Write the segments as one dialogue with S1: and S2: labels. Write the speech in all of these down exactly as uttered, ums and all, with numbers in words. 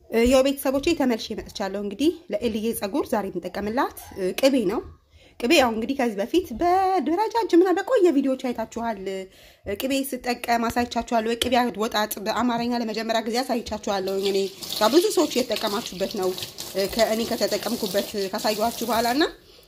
S1: ያው ቤተሰቦቼ ተመልሼ መጥቻለሁ እንግዲህ ለኤልዬ ጸጉር ዛሬ እንጠቀምላት ቅቤ ነው ቅቤ ያው እንግዲህ ከዚህ በፊት በደረጃጅምና በቆየ ቪዲዮዎች አይታችኋል ቅቤ ስጠቀም አሳይቻችኋለሁ ቅቤ ወጣጥ በአማርኛ ለመጀመሪያ ጊዜ አሳይቻችኋለሁ እኔ ጋር ብዙ ሰዎች እየተጠቀማችሁበት ነው ከእኔ ከተጠቀምኩበት ካሳየኋችሁ በኋላና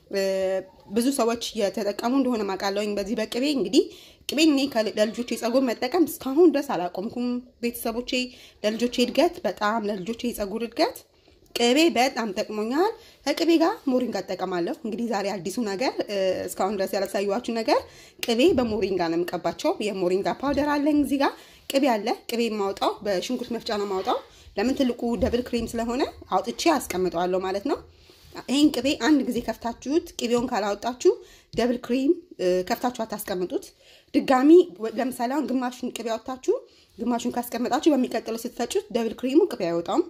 S1: ብዙ ሰዎች እየተጠቀሙ እንደሆነ ማቃለውኝ በዚህ በቅቤ እንግዲህ ቅቤ እኔ ለልጆቼ ጸጉር መጠቀም እስካሁን ድረስ አላቆምኩም ቤተሰቦቼ ለልጆቼ እድገት በጣም ለልጆቼ ጸጉር እድገት ቅቤ በጣም ጠቅሞኛል ከቅቤ ጋር ሞሪንጋ ተጠቀማለሁ እንግዲህ ዛሬ አዲሱ ነገር እስካሁን ድረስ ያላሳየኋችሁ ነገር ቅቤ በሞሪንጋ ነው የምቀባቸው የሞሪንጋ ፓውደር አለኝ እዚህ ጋር ቅቤ አለ ቅቤ ማውጣው በሽንኩርት መፍጫ ነው ማውጣው ለምን ትልቁ ደብል ክሬም ስለሆነ አውጥቼ አስቀምጠዋለሁ ማለት ነው ይሄን ቅቤ አንድ ጊዜ ከፍታችሁት ቅቤውን ካላወጣችሁ ደብል ክሬም ከፍታችሁ አታስቀምጡት ድጋሚ ለምሳሌ አሁን ግማሹን ቅቤ አውጣችሁ ግማሹን ካስቀመጣችሁ በሚቀጥለው ስትፈጩት ደብል ክሬሙ ቅቤ አይወጣም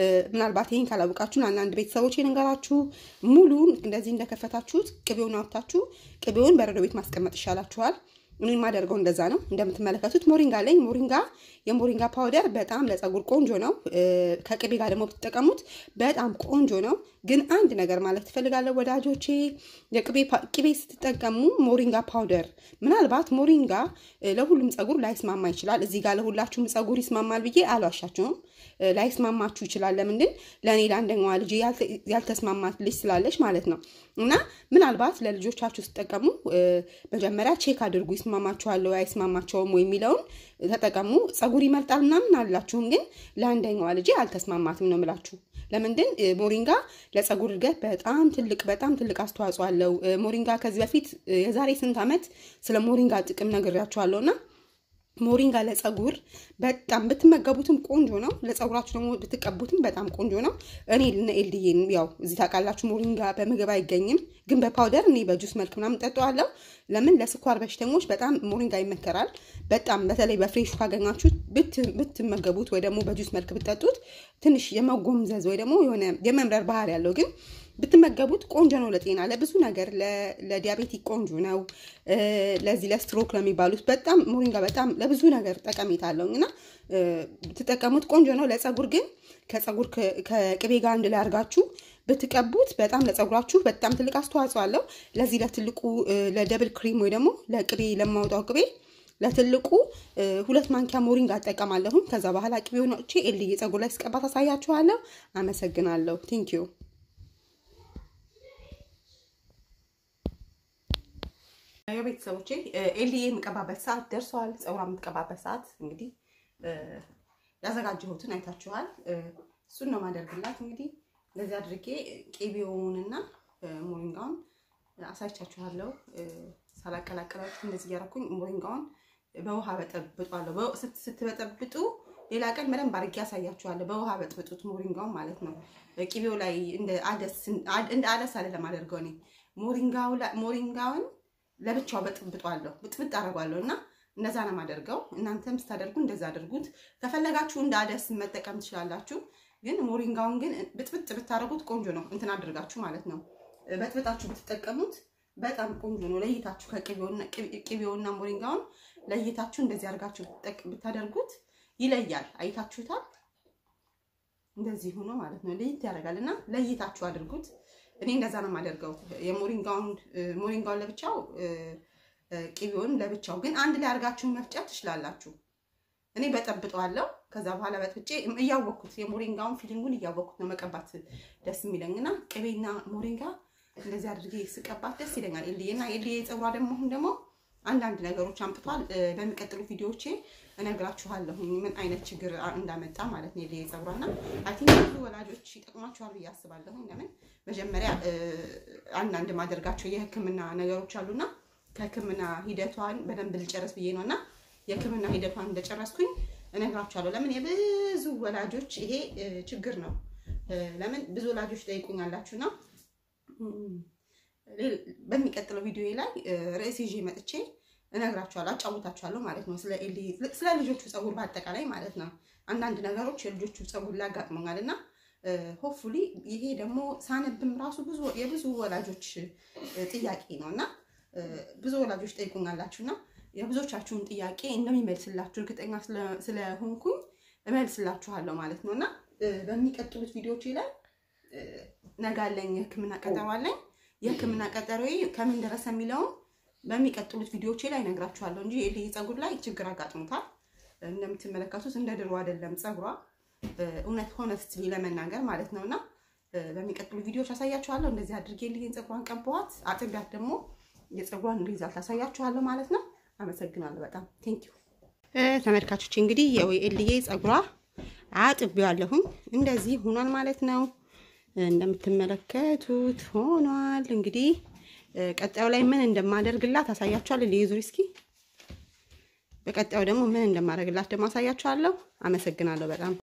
S1: ምናልባት ይሄን ካላወቃችሁ አንድ ቤተሰቦቼ እንገራችሁ ሙሉን እንደዚህ እንደከፈታችሁት ቅቤውን አውጣችሁ ቅቤውን በረዶ ቤት ማስቀመጥ ይሻላችኋል እኔ ማደርገው እንደዛ ነው እንደምትመለከቱት ሞሪንጋ ላይ ሞሪንጋ የሞሪንጋ ፓውደር በጣም ለጸጉር ቆንጆ ነው ከቅቤ ጋር ደግሞ ብትጠቀሙት በጣም ቆንጆ ነው ግን አንድ ነገር ማለት ትፈልጋለሁ ወዳጆቼ የቅቤ ቅቤ ስትጠቀሙ ሞሪንጋ ፓውደር ምናልባት ሞሪንጋ ለሁሉም ጸጉር ላይስማማ ይችላል እዚህ ጋር ለሁላችሁም ጸጉር ይስማማል ብዬ አልዋሻችሁም ላይስማማችሁ ይችላል ለምንድን ለኔ ለአንደኛዋ ልጅ ያልተስማማት ልጅ ስላለች ማለት ነው እና ምናልባት ለልጆቻችሁ ስትጠቀሙ መጀመሪያ ቼክ አድርጉ ይስማማችኋል ወይ አይስማማቸውም ወይ የሚለውን ተጠቀሙ ጸጉር ይመርጣልና ምን አላችሁም ግን ለአንደኛዋ ልጅ አልተስማማትም ነው የምላችሁ ለምንድን ሞሪንጋ ለጸጉር እድገት በጣም ትልቅ በጣም ትልቅ አስተዋጽኦ አለው ሞሪንጋ ከዚህ በፊት የዛሬ ስንት አመት ስለ ሞሪንጋ ጥቅም ነግሬያችኋለሁና ሞሪንጋ ለጸጉር በጣም ብትመገቡትም ቆንጆ ነው ለጸጉራችሁ ደግሞ ብትቀቡትም በጣም ቆንጆ ነው እኔ ለኤልዲዬ ያው እዚህ ታቃላችሁ ሞሪንጋ በምግብ አይገኝም ግን በፓውደር እኔ በጁስ መልክ ምናምን ጠጣዋለሁ ለምን ለስኳር በሽተኞች በጣም ሞሪንጋ ይመከራል በጣም በተለይ በፍሬሽ ካገኛችሁ ብትመገቡት ወይ ደግሞ በጁስ መልክ ብትጠጡት ትንሽ የመጎምዘዝ ወይ ደግሞ የሆነ የመምረር ባህሪ ያለው ግን ብትመገቡት ቆንጆ ነው ለጤና ለብዙ ነገር ለዲያቤቲክ ቆንጆ ነው ለዚህ ለስትሮክ ለሚባሉት በጣም ሞሪንጋ በጣም ለብዙ ነገር ጠቀሜታ አለውና ብትጠቀሙት ቆንጆ ነው ለጸጉር ግን ከጸጉር ከቅቤ ጋር አንድ ላይ አርጋችሁ ብትቀቡት በጣም ለጸጉራችሁ በጣም ትልቅ አስተዋጽኦ አለው ለዚህ ለትልቁ ለደብል ክሬም ወይ ደግሞ ለቅቤ ለማውጣው ቅቤ ለትልቁ ሁለት ማንኪያ ሞሪንጋ አጠቀማለሁ ከዛ በኋላ ቅቤውን አውጥቼ ኤልዬ ጸጉር ላይ ስቀባ ታሳያችኋለሁ አመሰግናለሁ ቴንክ ዩ አዮ ቤተሰቦቼ ኤልዬ የምቀባበት ሰዓት ደርሷል ጸጉራ የምትቀባበት ሰዓት እንግዲህ ያዘጋጀሁትን አይታችኋል እሱን ነው ማደርግላት እንግዲህ ለዚህ አድርጌ ቅቤውንና ሞሪንጋውን አሳይቻችኋለሁ ሳላቀላቀላችሁ እንደዚህ ያረኩኝ ሞሪንጋውን በውሃ በጠብጧለሁ ስትበጠብጡ ሌላ ቀን መረም ባርጌ ያሳያችኋለሁ በውሃ በጥብጡት ሞሪንጋውን ማለት ነው ቅቤው ላይ እንደ አደስ እንደ አደስ አለ ለማደርገው ነው ሞሪንጋው ሞሪንጋውን ለብቻው በጥብጧለሁ ብጥብጥ አረጋለሁና እንደዛ ነው ማደርገው እናንተም ስታደርጉ እንደዛ አድርጉት ከፈለጋችሁ እንደ አደስ መጠቀም ትችላላችሁ ግን ሞሪንጋውን ግን ብጥብጥ ብታረጉት ቆንጆ ነው እንትን አድርጋችሁ ማለት ነው በጥብጣችሁ ብትጠቀሙት በጣም ቆንጆ ነው ለይታችሁ ከቅቤውና ቅቤውና ሞሪንጋውን ለይታችሁ እንደዚህ አድርጋችሁ ብታደርጉት ይለያል አይታችሁታል እንደዚህ ሆኖ ማለት ነው ለይት ያደርጋልና ለይታችሁ አድርጉት እኔ እንደዛ ነው ማደርገው የሞሪንጋውን ሞሪንጋውን ለብቻው ቅቤውን ለብቻው ግን አንድ ላይ አርጋችሁ መፍጨት ትችላላችሁ እኔ በጠብጠዋለሁ ከዛ በኋላ በጥብጬ እያወኩት የሞሪንጋውን ፊሊንጉን እያወኩት ነው መቀባት ደስ የሚለኝና ቅቤና ሞሪንጋ እንደዚህ አድርጌ ስቀባት ደስ ይለኛል ኤልዬና ኤልዬ ጸጉራ ደግሞ አሁን ደግሞ አንድ አንድ ነገሮች አምጥቷል በሚቀጥሉ ቪዲዮዎቼ እነግራችኋለሁ ምን አይነት ችግር እንዳመጣ ማለት ነው ኤልዬ ጸጉራና አይ ቲንክ ብዙ ወላጆች ይጠቅማችኋል ብዬ አስባለሁ ለምን መጀመሪያ አንድ አንድ ማደርጋቸው የህክምና ነገሮች አሉና ከህክምና ሂደቷን በደንብ ልጨርስ ብዬ ነውና የህክምና ሂደቷን እንደጨረስኩኝ እነግራችኋለሁ ለምን የብዙ ወላጆች ይሄ ችግር ነው ለምን ብዙ ወላጆች ጠይቁኛላችሁና በሚቀጥለው ቪዲዮ ላይ ርዕስ ይዤ መጥቼ እነግራችኋለሁ አጫውታችኋለሁ ማለት ነው ስለ ኤሊ ስለ ልጆቹ ጸጉር በአጠቃላይ ማለት ነው አንዳንድ ነገሮች የልጆቹ ጸጉር ላጋጥመኛልና ሆፕፉሊ ይሄ ደግሞ ሳነብም ራሱ ብዙ የብዙ ወላጆች ጥያቄ ነውና ብዙ ወላጆች ጠይቁኛላችሁና የብዙዎቻችሁን ጥያቄ እንደሚመልስላችሁ እርግጠኛ ስለሆንኩኝ እመልስላችኋለሁ ማለት ነውና በሚቀጥሉት ቪዲዮዎች ላይ ነጋለኝ የህክምና ቀጠሮ አለኝ የህክምና ቀጠሮዬ ከምን ደረሰ የሚለው በሚቀጥሉት ቪዲዮዎች ላይ ነግራችኋለሁ እንጂ የልጅ ጸጉር ላይ ችግር አጋጥሞታል እንደምትመለከቱት እንደ ድሮ አይደለም ጸጉሯ እውነት ሆነስት ለመናገር ማለት ነውና በሚቀጥሉ ቪዲዮዎች አሳያችኋለሁ እንደዚህ አድርጌ ልጅን ጸጉሯን ቀባዋት አጥጋት ደግሞ የጸጉሯን ሪዛልት አሳያችኋለሁ ማለት ነው አመሰግናለሁ በጣም ቴንኪው ተመልካቾች እንግዲህ የልጅ ጸጉሯ አጥቤዋለሁ እንደዚህ ሆኗል ማለት ነው እንደምትመለከቱት ሆኗል እንግዲህ ቀጣዩ ላይ ምን እንደማደርግላት አሳያችኋለሁ ለይዙሪ እስኪ በቀጣዩ ደግሞ ምን እንደማደርግላት ደግሞ አሳያችኋለሁ አመሰግናለሁ በጣም